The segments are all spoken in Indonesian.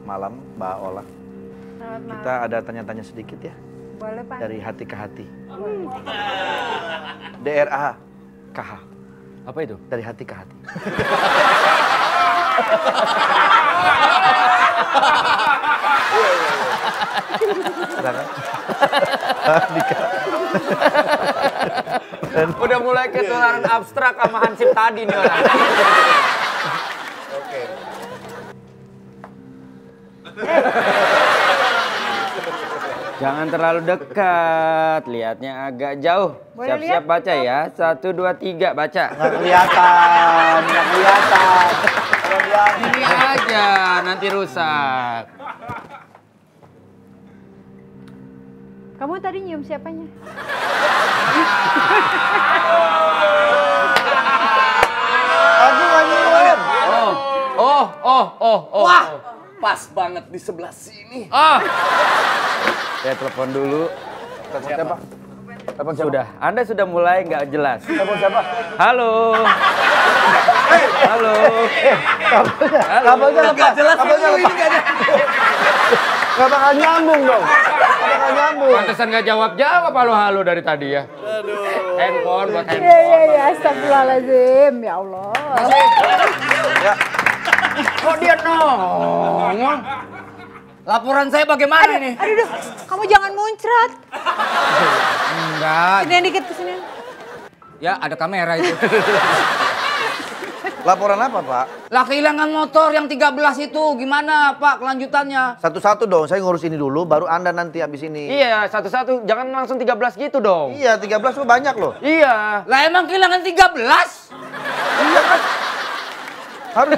malam, Mbak Ola. Selamat malam. Kita ada tanya-tanya sedikit ya. Boleh, Pak. Dari hati ke hati. DRA KH. Apa itu? Dari hati ke hati. Silakan. Dika. Udah mulai ketularan abstrak sama Hansip tadi nih orang. Oke. Jangan terlalu dekat, lihatnya agak jauh. Boleh Siap-siap lihat? baca ya. 1, 2, 3, baca. Nggak kelihatan, nggak kelihatan. Ini aja, nanti rusak. Kamu tadi nyium siapanya? Aku nggak nyium. Oh. Wah, pas banget di sebelah sini. Ya telepon dulu. Telepon siapa? Telepon siapa? Sudah, Anda sudah mulai nggak jelas. Telepon siapa? Halo. Halo. Kabelnya Nggak jelas kabelnya ini nggak ada. nggak bakal nyambung dong. Nggak bakal nyambung. Pantesan nggak jawab halo dari tadi ya. Handphone buat handphone. Iya, astagfirullahaladzim. Ya Allah. Ya. Kok dia nongol? Laporan saya bagaimana ini? Aduh, kamu jangan muncrat. Enggak. Sini dikit ke sini. Ya ada kamera itu. Laporan apa, Pak? Lah kehilangan motor yang 13 itu gimana Pak kelanjutannya? Satu-satu dong, saya ngurus ini dulu, baru Anda nanti habis ini. Iya satu-satu, jangan langsung 13 gitu dong. Iya, 13 tuh banyak loh. Iya. Lah emang kehilangan 13? Iya kan? Harus.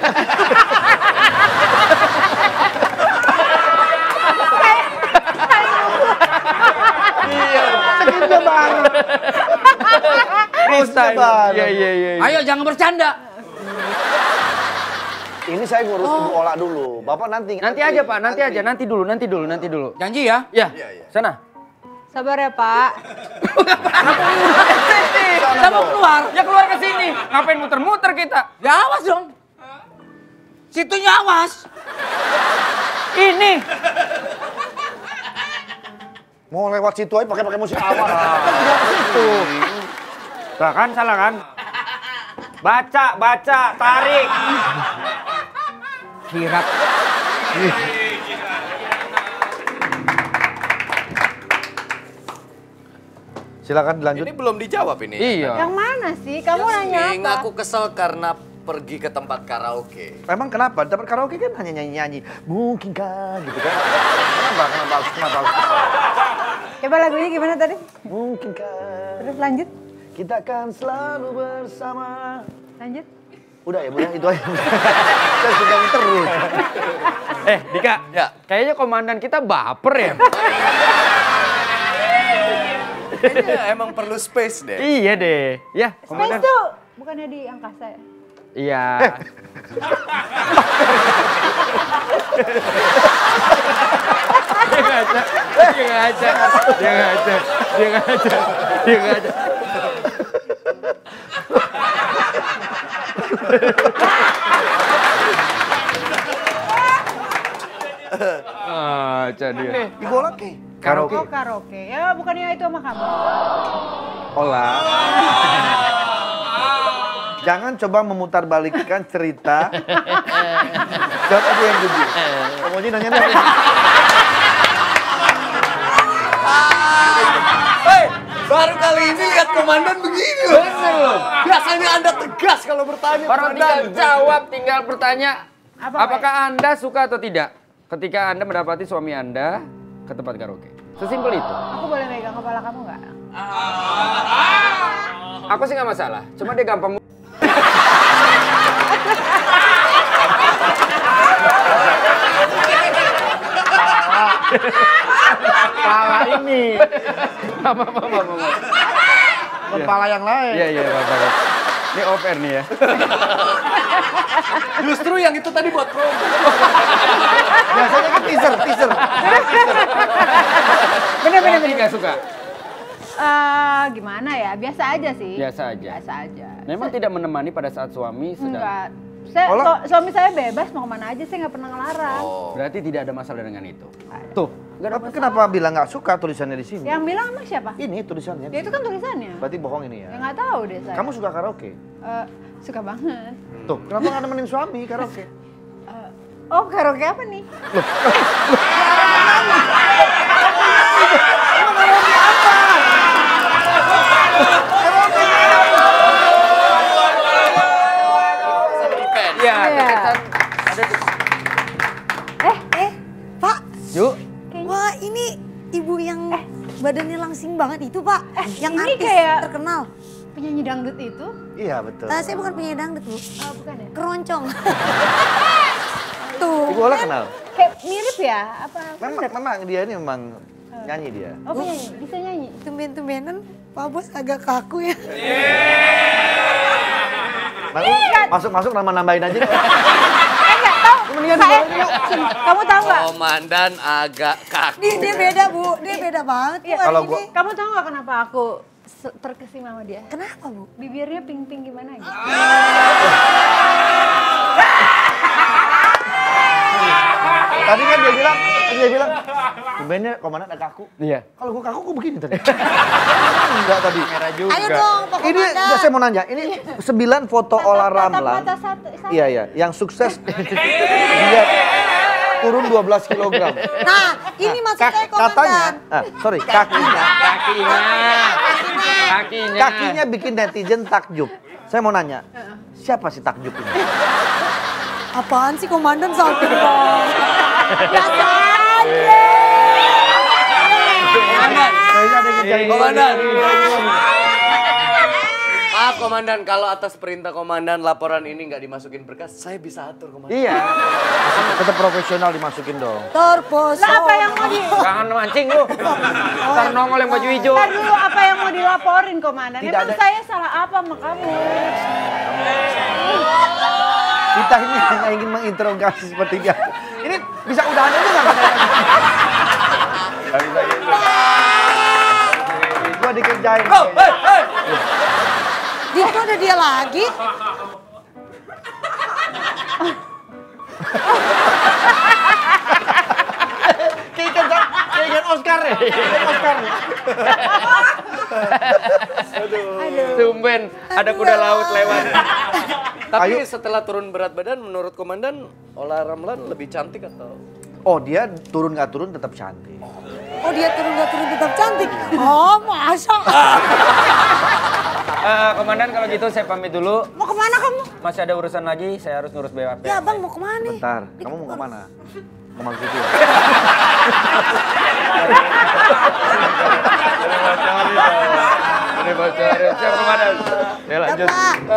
Iya, segitu banget. Freestyle. banget. Iya. Ayo jangan bercanda. Ini saya ngurus Ibu Ola dulu. Bapak nanti. Nanti aja Pak, nanti dulu. Janji ya? Iya. Sana. Sabar ya, Pak. Kita mau keluar. Ya keluar ke sini. Ngapain muter-muter kita? Ya awas dong. Situnya awas. Ini. Mau lewat situ aja pakai musik awal. Situ. Nah, kan salah kan? Baca, tarik. Kirap. Silakan dilanjut. Ini belum dijawab ini. Iya. Yang mana sih? Kamu nanya Ini apa? ngaku kesel karena pergi ke tempat karaoke. Emang kenapa? Dapat karaoke kan hanya nyanyi-nyanyi. Mungkinkah gitu kan? Kenapa harus kesel? Coba lagunya gimana tadi? Mungkinkah Terus lanjut. kita akan selalu bersama. Lanjut. Udah ya, udah itu aja. Saya sudah terus. Dika. Ya. Kayaknya komandan kita baper ya. Kayaknya emang perlu space deh. Iya deh. Ya, Space komandan. tuh bukannya di angkasa ya? Iya. Dia ngaca. Dia. Ibu Ola ke? Karaoke. Oh, karaoke. Ya, bukannya itu sama kamu. Ola. Jangan coba memutarbalikkan cerita. Jawab aja yang jujur. Kamu aja nanya nih. Baru kali ini lihat komandan begini loh. Biasanya Anda tegas kalau bertanya. Orang tinggal jawab, tinggal bertanya. Apa, Apakah Anda suka atau tidak ketika Anda mendapati suami Anda ke tempat karaoke? Sesimpel itu. Aku boleh megang kepala kamu nggak? Aku sih nggak masalah, cuma dia gampang. Kepala ini. Mama. Kepala yang lain. Iya, Bapak. Ini off air nih ya. Justru yang itu tadi buat promo. Biasanya kan teaser. Bener. Nggak suka. Gimana ya? Biasa aja sih. Biasa aja. Biasa aja. Memang tidak menemani pada saat suami sedang. Enggak. Suami saya bebas mau kemana aja, saya nggak pernah ngelarang. Berarti tidak ada masalah dengan itu. Tuh, nggak ada Tapi masalah. kenapa bilang nggak suka tulisannya di sini? Yang bilang emang siapa? Ini tulisannya. Ya itu kan tulisannya. Berarti bohong ini ya. Ya nggak tahu deh saya. Kamu suka karaoke? Suka banget. Tuh, kenapa nggak nemenin suami karaoke? Oh, karaoke apa nih? Iya, Iya. deketan. Ada tuh. Pak, Yuk. wah ini ibu yang badannya langsing banget itu Pak. Yang ini artis kayak- terkenal. Penyanyi dangdut itu? Iya betul. Saya bukan penyanyi dangdut Bu, Bukan ya? keroncong. Tuh. Ibu Ola kenal? Kayak mirip ya? Apa? Memang dia ini memang nyanyi dia. Oh penyanyi, bisa nyanyi? Tumben-tumbenan Pak Bos agak kaku ya. Masuk-masuk nama-nambahin aja. Enggak tahu. Mendingan Saya, dibawa dulu. kamu tahu nggak? Komandan agak kaku. Dia beda Bu, dia beda banget Bu Iya, hari kalau ini. gua- Kamu tahu nggak kenapa aku terkesima sama dia? Kenapa Bu? Bibirnya pink-pink gimana gitu? Tadi kan dia bilang, tumbennya komandan agak kaku. Iya. Kalau gua kaku, gua begini tadi. Enggak tadi. Merah juga. Ayo dong Pak Ini Komandan. saya mau nanya, ini 9 foto Ola Ramlan. Mata satu. Iya, iya. Yang sukses dia turun 12 kilogram. Nah, ini maksud saya Katanya, Komandan. kakinya Kakinya. bikin netizen takjub. Saya mau nanya, siapa sih takjub ini? Apaan sih Komandan sakit Pak? Biasa aja. Kayaknya ada yang ngejaring Komandan. Maaf Komandan, kalau atas perintah Komandan laporan ini nggak dimasukin berkas, saya bisa atur Komandan. Iya. Tetap profesional dimasukin dong. Terpesona. Lah apa yang mau Jangan mancing lu. Ntar nongol yang baju hijau. Ntar dulu apa yang mau dilaporin komandan? Tidak Emang ada. saya salah apa sama kamu? Kita ini hanya ingin menginterogasi sepertiga. Ini bisa udahan aja nggak? Nggak bisa gitu. Gua dikerjain. Di itu ada dia lagi. Kayak Oscar ya. Oscar. Tumben ada kuda laut lewat. Tapi Ayo. setelah turun berat badan, menurut Komandan, Ola Ramlan lebih cantik atau? Oh dia turun nggak turun tetap cantik. Oh dia turun gak turun tetap cantik. Oh masa? Komandan kalau gitu saya pamit dulu. Mau kemana kamu? Masih ada urusan lagi, saya harus ngurus BWP. Ya bang mau kemana nih? Bentar, kamu mau kemana? Ke Mang Kiki ya? Ini bocorin. Siap Komandan. Ya lanjut.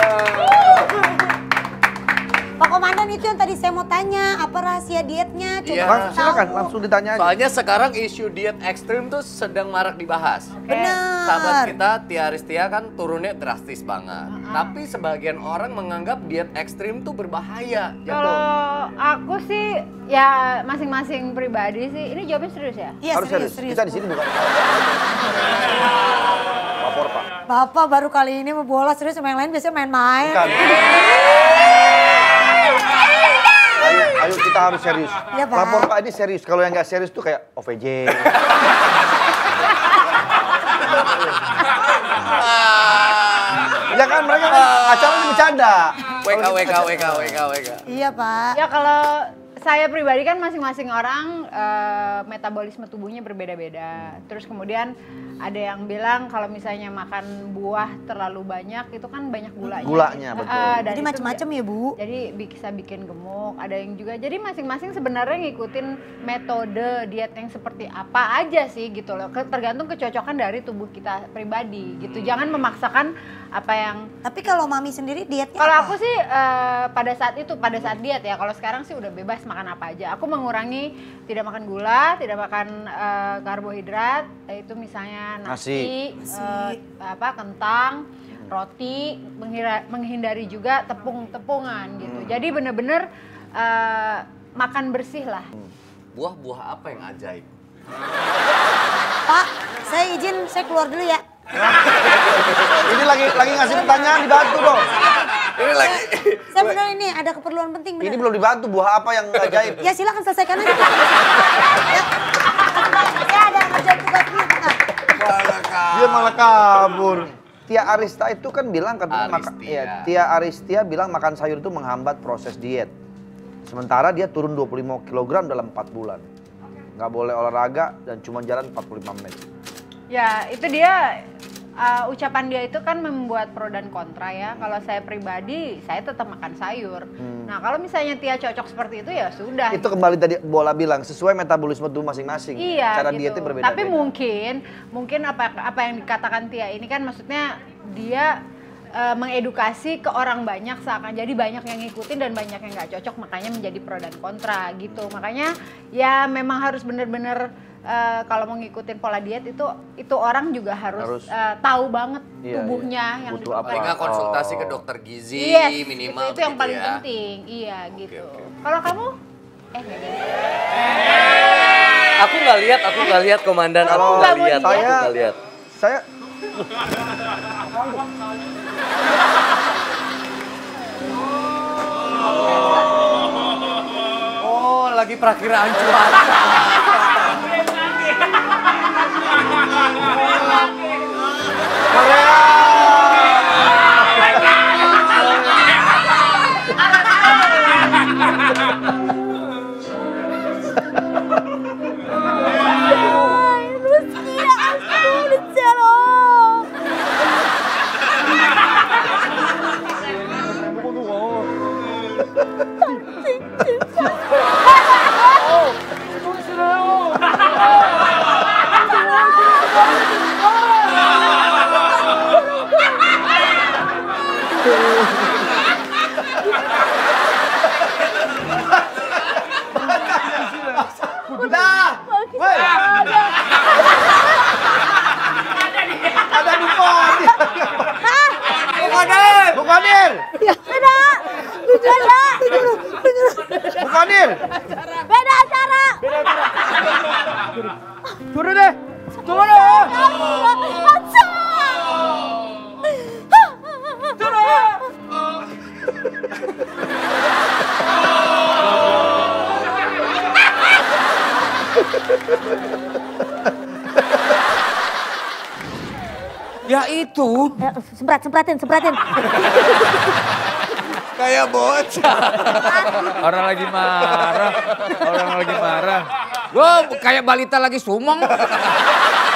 Pak Komandan itu yang tadi saya mau tanya, apa rahasia dietnya? Coba Iya. kasih Silakan, tahu. langsung ditanya aja. Soalnya sekarang isu diet ekstrim tuh sedang marak dibahas. Benar. Sahabat kita Tia Aristia kan turunnya drastis banget. Tapi sebagian orang menganggap diet ekstrim tuh berbahaya. Kalau aku sih ya masing-masing pribadi sih. Ini jawabnya serius ya? Iya Harus serius. Kita di sini bukan. Lapor Pak. Bapak baru kali ini mau bola serius sama yang lain biasanya main-main. Bukan. Ayo kita harus serius. Iya, Pak. Lapor Pak ini serius. Kalau yang nggak serius tuh kayak OVJ. Ya kan mereka kan acaranya bercanda. WK. Iya Pak. Ya kalau saya pribadi kan masing-masing orang metabolisme tubuhnya berbeda-beda. Terus kemudian ada yang bilang kalau misalnya makan buah terlalu banyak itu kan banyak gulanya. Gulanya, betul. Dan Jadi itu macam-macam ya Bu. Jadi bisa bikin gemuk, ada yang juga. Jadi masing-masing sebenarnya ngikutin metode diet yang seperti apa aja sih gitu loh. Tergantung kecocokan dari tubuh kita pribadi gitu. Jangan memaksakan apa yang Tapi kalau Mami sendiri dietnya kalau apa? aku sih pada saat diet ya. Kalau sekarang sih udah bebas makan apa aja. Aku mengurangi tidak makan gula, tidak makan karbohidrat, itu misalnya nasi, kentang, roti, menghindari juga tepung-tepungan gitu. Jadi bener-bener makan bersih lah. Buah-buah apa yang ajaib? Pak, saya izin saya keluar dulu ya. Ini lagi ngasih pertanyaan dibantu dong. Ini lagi. Saya benar ini ada keperluan penting benar. Ini belum dibantu, buah apa yang ajaib? Ya silakan selesaikan aja. Pak. Ya ada ngerjain tugas gitu Pak. Dia malah kabur. Tia Arista itu kan bilang katanya Aristia. Tia Aristia bilang makan sayur itu menghambat proses diet. Sementara dia turun 25 kg dalam 4 bulan. Nggak boleh olahraga dan cuma jalan 45 menit. Ya, itu dia ucapan dia itu kan membuat pro dan kontra ya. Kalau saya pribadi, saya tetap makan sayur. Nah, kalau misalnya Tia cocok seperti itu ya sudah. Itu kembali tadi Bola bilang sesuai metabolisme tubuh masing-masing. Iya, cara gitu. dietnya berbeda-beda. Tapi mungkin apa yang dikatakan Tia ini kan maksudnya dia mengedukasi ke orang banyak seakan jadi banyak yang ngikutin dan banyak yang nggak cocok, makanya menjadi pro dan kontra gitu. Makanya ya memang harus benar-benar kalau mau ngikutin pola diet itu orang juga harus tahu banget tubuhnya yang butuh apa. Paling nggak konsultasi ke dokter gizi Yes, minimal itu yang gitu paling ya. penting. Iya gitu. Oke. Kalau kamu nggak jadi. Aku nggak lihat komandan. Aku Kamu nggak nggak mau lihat. lihat? Aku nggak lihat. Saya Oh, lagi perakiraan cuaca. Udah. Woi. Ada Bukodir. Bukodir. Beda. Beda. Bukodir. Beda acara. Turun deh. Turun. Ya itu. Sempratin. Kayak bocah. Orang lagi marah. Gua kayak balita lagi sumeng.